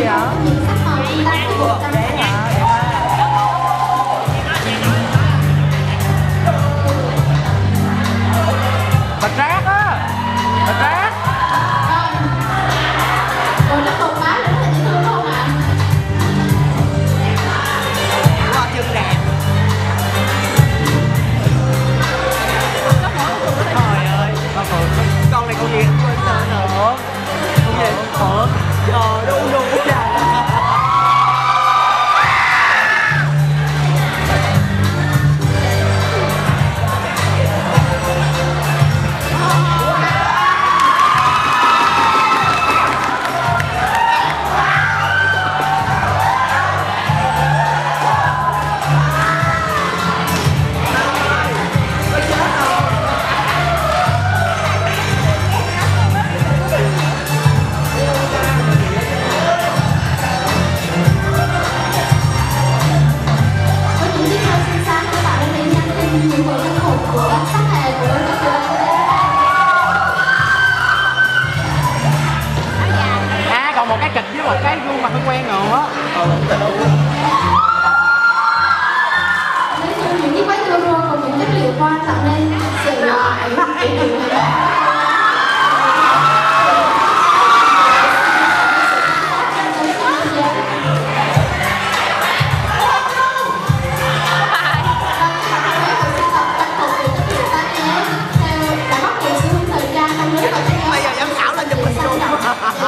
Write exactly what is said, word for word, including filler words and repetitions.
vậy? Những sắc màu chúng ta sử dụng trong Vậy hả? Bạch rác á, bạch rác. Rồi nó còn má nữa là dễ thương không ạ? Hoa chân đẹp. Trời ơi, con này con gì quên tên rồi. Con gì? Phượng. Ờ, đúng đúng đúng ra. À, còn một cái kịch với một cái gương mặt hơi quen nữa. Nếu như những cái váy euro còn những chất liệu hoa tạo nên sự ảnh hưởng. Bây giờ giám khảo lên chụp hình chung.